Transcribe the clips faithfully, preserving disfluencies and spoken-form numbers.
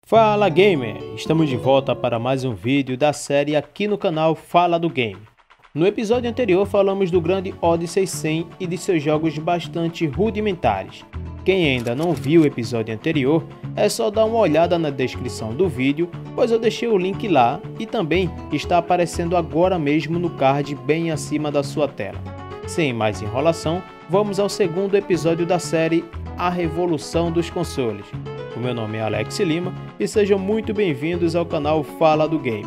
Fala Gamer! Estamos de volta para mais um vídeo da série aqui no canal Fala do Game. No episódio anterior falamos do grande Odyssey cem e de seus jogos bastante rudimentares. Quem ainda não viu o episódio anterior, é só dar uma olhada na descrição do vídeo, pois eu deixei o link lá e também está aparecendo agora mesmo no card bem acima da sua tela. Sem mais enrolação, vamos ao segundo episódio da série A Revolução dos Consoles. O meu nome é Alex Lima e sejam muito bem-vindos ao canal Fala do Game.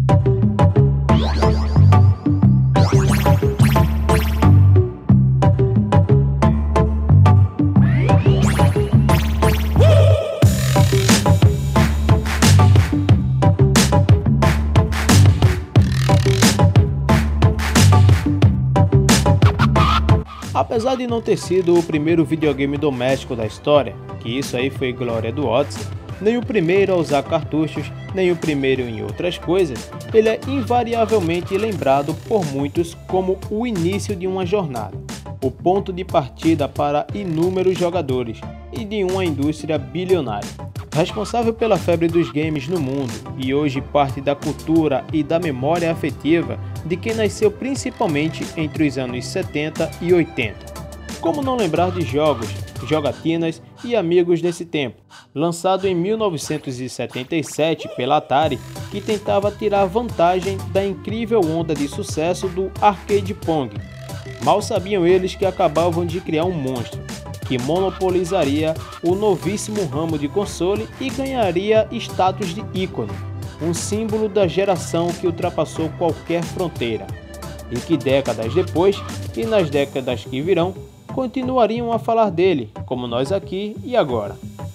Apesar de não ter sido o primeiro videogame doméstico da história, que isso aí foi glória do Odyssey, nem o primeiro a usar cartuchos, nem o primeiro em outras coisas, ele é invariavelmente lembrado por muitos como o início de uma jornada, o ponto de partida para inúmeros jogadores e de uma indústria bilionária. Responsável pela febre dos games no mundo e hoje parte da cultura e da memória afetiva de quem nasceu principalmente entre os anos setenta e oitenta. Como não lembrar de jogos, jogatinas e amigos desse tempo, lançado em mil novecentos e setenta e sete pela Atari, que tentava tirar vantagem da incrível onda de sucesso do Arcade Pong. Mal sabiam eles que acabavam de criar um monstro, que monopolizaria o novíssimo ramo de console e ganharia status de ícone, um símbolo da geração que ultrapassou qualquer fronteira, e que décadas depois, e nas décadas que virão, continuariam a falar dele, como nós aqui e agora.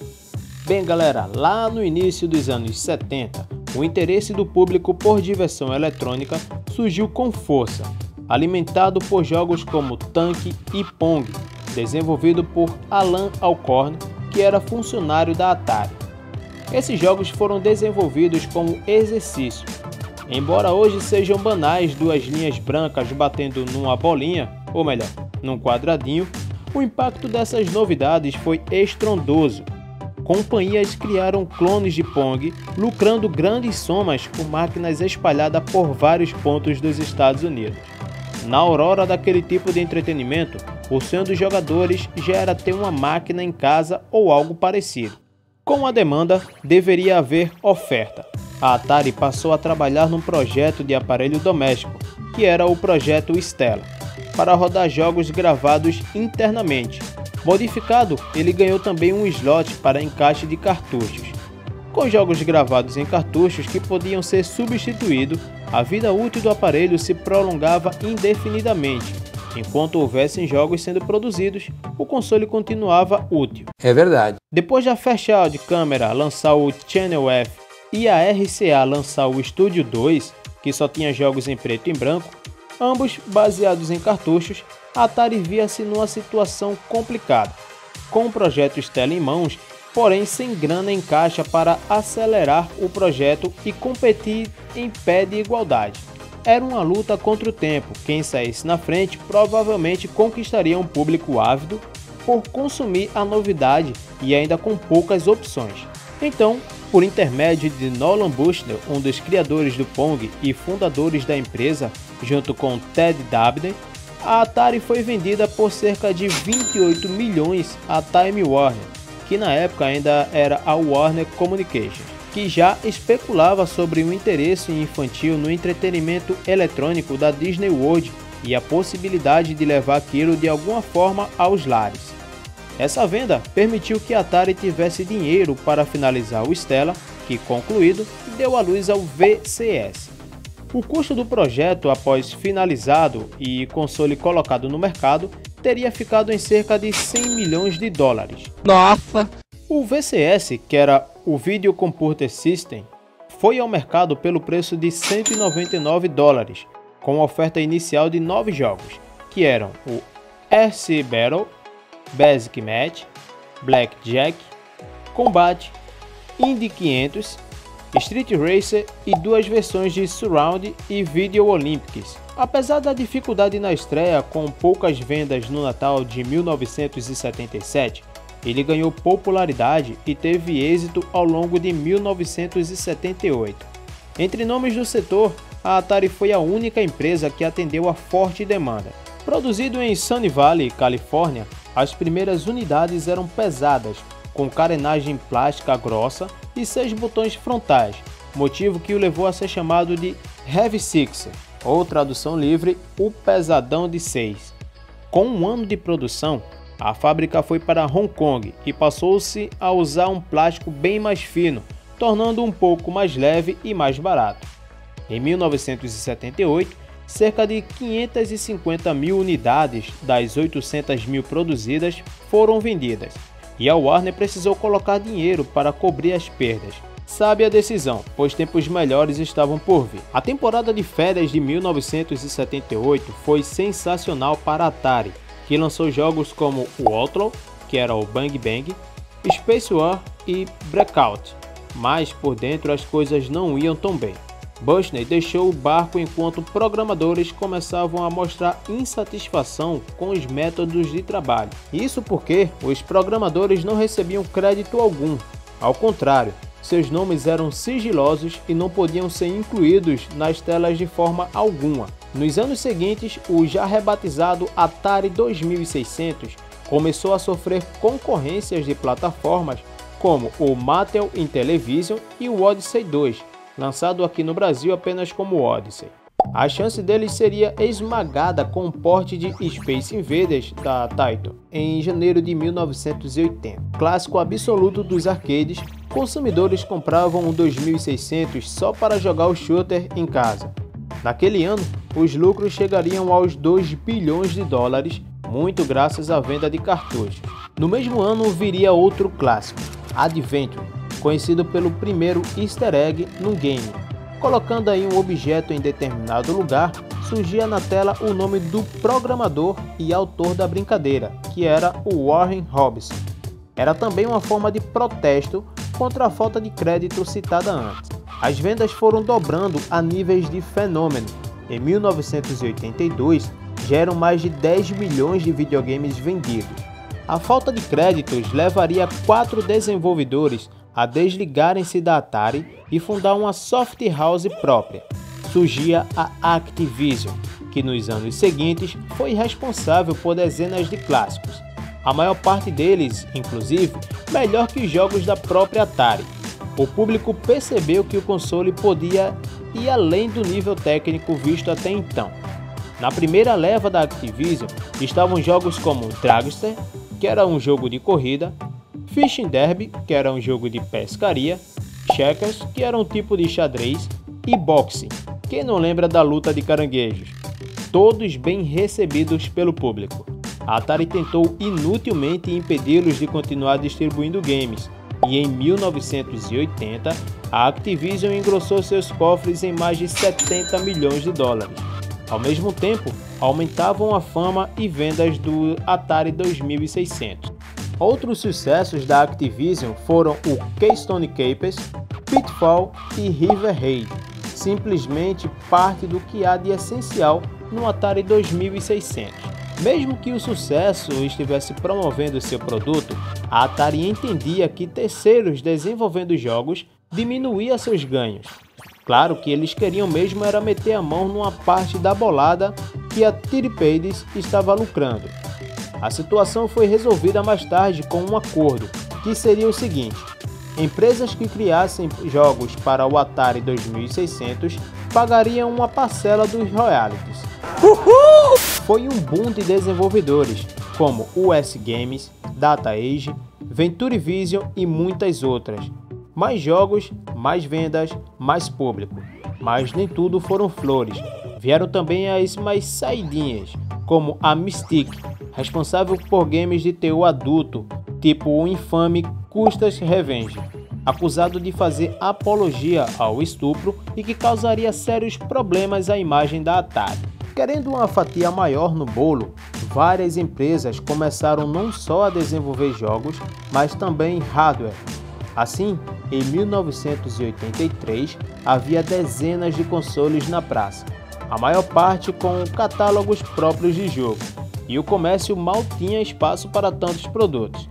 Bem galera, lá no início dos anos setenta, o interesse do público por diversão eletrônica surgiu com força, alimentado por jogos como Tank e Pong, desenvolvido por Alan Alcorn, que era funcionário da Atari. Esses jogos foram desenvolvidos como exercício. Embora hoje sejam banais duas linhas brancas batendo numa bolinha, ou melhor, num quadradinho, o impacto dessas novidades foi estrondoso. Companhias criaram clones de Pong, lucrando grandes somas com máquinas espalhadas por vários pontos dos Estados Unidos. Na aurora daquele tipo de entretenimento, o sonho dos jogadores já era ter uma máquina em casa ou algo parecido. Com a demanda, deveria haver oferta. A Atari passou a trabalhar num projeto de aparelho doméstico, que era o projeto Stella, para rodar jogos gravados internamente. Modificado, ele ganhou também um slot para encaixe de cartuchos. Com jogos gravados em cartuchos que podiam ser substituídos, a vida útil do aparelho se prolongava indefinidamente. Enquanto houvessem jogos sendo produzidos, o console continuava útil. É verdade. Depois da Fairchild Camera lançar o Channel F e a R C A lançar o Studio dois, que só tinha jogos em preto e branco, ambos baseados em cartuchos, a Atari via-se numa situação complicada, com o projeto Stella em mãos, porém sem grana em caixa para acelerar o projeto e competir em pé de igualdade. Era uma luta contra o tempo, quem saísse na frente provavelmente conquistaria um público ávido por consumir a novidade e ainda com poucas opções. Então, por intermédio de Nolan Bushnell, um dos criadores do Pong e fundadores da empresa, junto com Ted Dabney, a Atari foi vendida por cerca de vinte e oito milhões à Time Warner, que na época ainda era a Warner Communications, que já especulava sobre o interesse infantil no entretenimento eletrônico da Disney World e a possibilidade de levar aquilo de alguma forma aos lares. Essa venda permitiu que a Atari tivesse dinheiro para finalizar o Stella, que, concluído, deu à luz ao V C S. O custo do projeto após finalizado e console colocado no mercado teria ficado em cerca de cem milhões de dólares. Nossa! O V C S, que era o Video Computer System, foi ao mercado pelo preço de cento e noventa e nove dólares, com oferta inicial de nove jogos, que eram o R C Battle, Basic Match, Blackjack, Combat, Indy quinhentos, Street Racer e duas versões de Surround e Video Olympics. Apesar da dificuldade na estreia com poucas vendas no Natal de mil novecentos e setenta e sete, ele ganhou popularidade e teve êxito ao longo de mil novecentos e setenta e oito. Entre nomes do setor, a Atari foi a única empresa que atendeu a forte demanda. Produzido em Sunny Valley, Califórnia, as primeiras unidades eram pesadas, com carenagem plástica grossa e seis botões frontais, motivo que o levou a ser chamado de Heavy Six, ou tradução livre, o pesadão de seis. Com um ano de produção, a fábrica foi para Hong Kong e passou-se a usar um plástico bem mais fino, tornando um pouco mais leve e mais barato. Em mil novecentos e setenta e oito, cerca de quinhentas e cinquenta mil unidades das oitocentas mil produzidas foram vendidas, e a Warner precisou colocar dinheiro para cobrir as perdas. Sabe a decisão, pois tempos melhores estavam por vir. A temporada de férias de mil novecentos e setenta e oito foi sensacional para a Atari, que lançou jogos como o Outlaw, que era o Bang Bang, Space War e Breakout, mas por dentro as coisas não iam tão bem. Bushney deixou o barco enquanto programadores começavam a mostrar insatisfação com os métodos de trabalho. Isso porque os programadores não recebiam crédito algum. Ao contrário, seus nomes eram sigilosos e não podiam ser incluídos nas telas de forma alguma. Nos anos seguintes, o já rebatizado Atari dois mil e seiscentos começou a sofrer concorrências de plataformas como o Mattel Intellivision e o Odyssey dois, lançado aqui no Brasil apenas como Odyssey. A chance deles seria esmagada com o porte de Space Invaders da Taito em janeiro de mil novecentos e oitenta. Clássico absoluto dos arcades, consumidores compravam o dois mil e seiscentos só para jogar o shooter em casa. Naquele ano, os lucros chegariam aos dois bilhões de dólares, muito graças à venda de cartuchos. No mesmo ano viria outro clássico, Adventure, conhecido pelo primeiro easter egg num game. Colocando aí um objeto em determinado lugar, surgia na tela o nome do programador e autor da brincadeira, que era o Warren Robson. Era também uma forma de protesto contra a falta de crédito citada antes. As vendas foram dobrando a níveis de fenômeno. Em mil novecentos e oitenta e dois, já eram mais de dez milhões de videogames vendidos. A falta de créditos levaria quatro desenvolvedores a desligarem-se da Atari e fundar uma soft house própria. Surgia a Activision, que nos anos seguintes foi responsável por dezenas de clássicos. A maior parte deles, inclusive, melhor que os jogos da própria Atari. O público percebeu que o console podia ir além do nível técnico visto até então. Na primeira leva da Activision estavam jogos como Dragster, que era um jogo de corrida, Fishing Derby, que era um jogo de pescaria, Checkers, que era um tipo de xadrez, e Boxing, quem não lembra da luta de caranguejos, todos bem recebidos pelo público. A Atari tentou inutilmente impedi-los de continuar distribuindo games, e em mil novecentos e oitenta a Activision engrossou seus cofres em mais de setenta milhões de dólares. Ao mesmo tempo, aumentavam a fama e vendas do Atari dois mil e seiscentos. Outros sucessos da Activision foram o Keystone Capers, Pitfall e River Raid, simplesmente parte do que há de essencial no Atari dois mil e seiscentos. Mesmo que o sucesso estivesse promovendo seu produto, a Atari entendia que terceiros desenvolvendo jogos diminuía seus ganhos. Claro que eles queriam mesmo era meter a mão numa parte da bolada que a Tiripades estava lucrando. A situação foi resolvida mais tarde com um acordo, que seria o seguinte: empresas que criassem jogos para o Atari dois mil e seiscentos pagariam uma parcela dos royalties. Uhul! Foi um boom de desenvolvedores, como U S Games, Data Age, Venture Vision e muitas outras. Mais jogos, mais vendas, mais público. Mas nem tudo foram flores. Vieram também as mais saidinhas, como a Mystique, responsável por games de teor adulto, tipo o infame Custer's Revenge, acusado de fazer apologia ao estupro e que causaria sérios problemas à imagem da Atari. Querendo uma fatia maior no bolo, várias empresas começaram não só a desenvolver jogos, mas também hardware. Assim, em mil novecentos e oitenta e três, havia dezenas de consoles na praça, a maior parte com catálogos próprios de jogo, e o comércio mal tinha espaço para tantos produtos.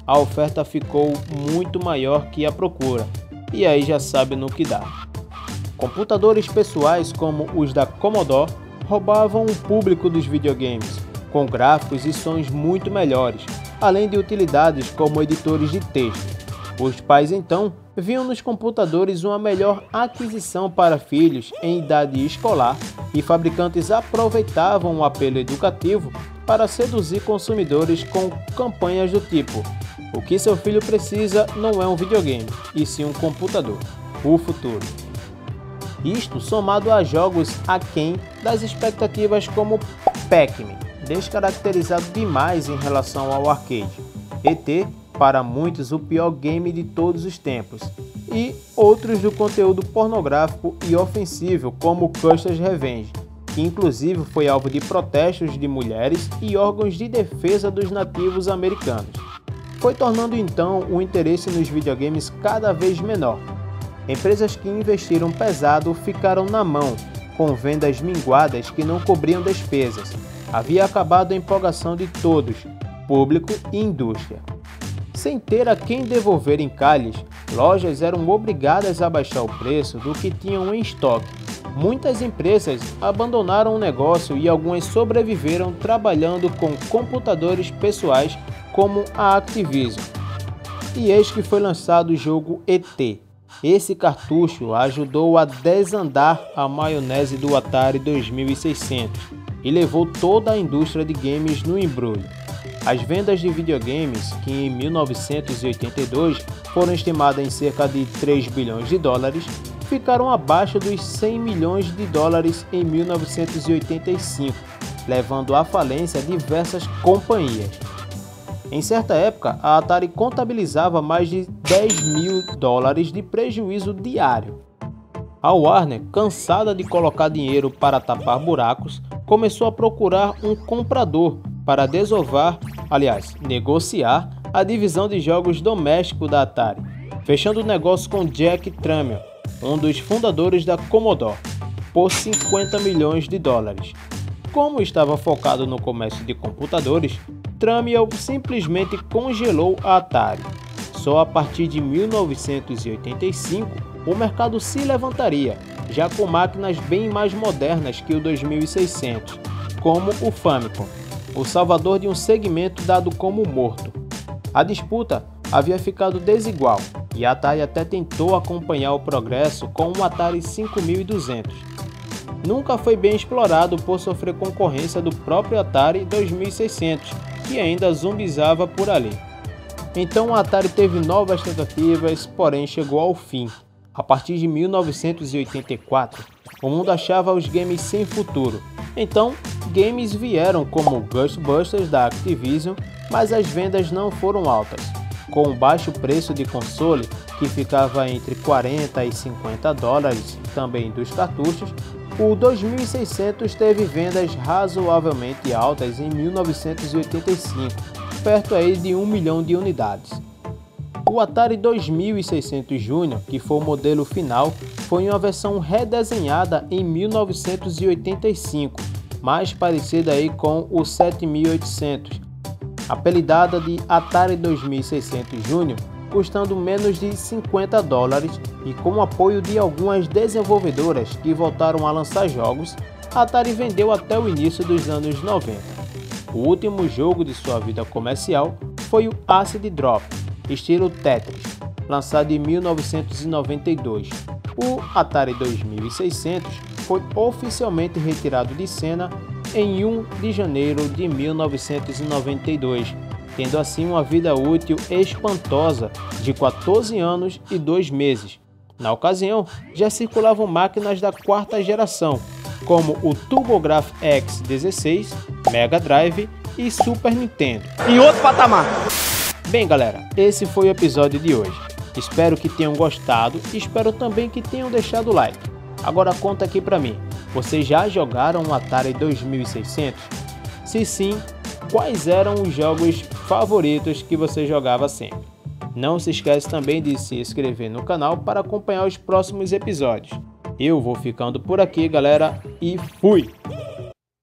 a oferta ficou muito maior que a procura, e aí já sabe no que dá. Computadores pessoais como os da Commodore roubavam o público dos videogames, com gráficos e sons muito melhores, além de utilidades como editores de texto. Os pais então viam nos computadores uma melhor aquisição para filhos em idade escolar e fabricantes aproveitavam o apelo educativo para seduzir consumidores com campanhas do tipo: o que seu filho precisa não é um videogame, e sim um computador, o futuro. Isto somado a jogos aquém das expectativas como Pac-Man, descaracterizado demais em relação ao arcade, E T, para muitos o pior game de todos os tempos, e outros do conteúdo pornográfico e ofensivo como Custer's Revenge, que inclusive foi alvo de protestos de mulheres e órgãos de defesa dos nativos americanos. Foi tornando então o interesse nos videogames cada vez menor. Empresas que investiram pesado ficaram na mão, com vendas minguadas que não cobriam despesas. Havia acabado a empolgação de todos, público e indústria. Sem ter a quem devolver encalhes, lojas eram obrigadas a baixar o preço do que tinham em estoque. Muitas empresas abandonaram o negócio e algumas sobreviveram trabalhando com computadores pessoais como a Activision. E eis que foi lançado o jogo E T. Esse cartucho ajudou a desandar a maionese do Atari dois mil e seiscentos e levou toda a indústria de games no embrulho. As vendas de videogames, que em mil novecentos e oitenta e dois foram estimadas em cerca de três bilhões de dólares, ficaram abaixo dos cem milhões de dólares em mil novecentos e oitenta e cinco, levando à falência diversas companhias. Em certa época, a Atari contabilizava mais de dez mil dólares de prejuízo diário. A Warner, cansada de colocar dinheiro para tapar buracos, começou a procurar um comprador para desovar, aliás, negociar a divisão de jogos domésticos da Atari, fechando o negócio com Jack Tramiel, um dos fundadores da Commodore, por cinquenta milhões de dólares. Como estava focado no comércio de computadores, Tramiel simplesmente congelou a Atari. Só a partir de mil novecentos e oitenta e cinco o mercado se levantaria, já com máquinas bem mais modernas que o dois mil e seiscentos, como o Famicom, o salvador de um segmento dado como morto. A disputa havia ficado desigual e a Atari até tentou acompanhar o progresso com o Atari cinco mil e duzentos. Nunca foi bem explorado por sofrer concorrência do próprio Atari dois mil e seiscentos, que ainda zumbizava por ali. Então a Atari teve novas tentativas, porém chegou ao fim. A partir de mil novecentos e oitenta e quatro, o mundo achava os games sem futuro. Então, games vieram como Ghostbusters da Activision, mas as vendas não foram altas. Com o baixo preço de console, que ficava entre quarenta e cinquenta dólares, também dos cartuchos, o dois mil e seiscentos teve vendas razoavelmente altas em mil novecentos e oitenta e cinco, perto aí de um milhão de unidades. O Atari dois mil e seiscentos Júnior, que foi o modelo final, foi uma versão redesenhada em mil novecentos e oitenta e cinco, mais parecida aí com o sete mil e oitocentos, apelidada de Atari dois mil e seiscentos Júnior, custando menos de cinquenta dólares e com o apoio de algumas desenvolvedoras que voltaram a lançar jogos, a Atari vendeu até o início dos anos noventa. O último jogo de sua vida comercial foi o Acid Drop, estilo Tetris, lançado em mil novecentos e noventa e dois. O Atari dois mil e seiscentos foi oficialmente retirado de cena em um de janeiro de mil novecentos e noventa e dois, tendo assim uma vida útil espantosa de quatorze anos e dois meses. Na ocasião, já circulavam máquinas da quarta geração, como o TurboGrafx dezesseis, Mega Drive e Super Nintendo. Em outro patamar! Bem galera, esse foi o episódio de hoje. Espero que tenham gostado e espero também que tenham deixado o like. Agora conta aqui pra mim, vocês já jogaram o Atari dois mil e seiscentos? Se sim, quais eram os jogos favoritos que você jogava sempre? Não se esquece também de se inscrever no canal para acompanhar os próximos episódios. Eu vou ficando por aqui galera e fui!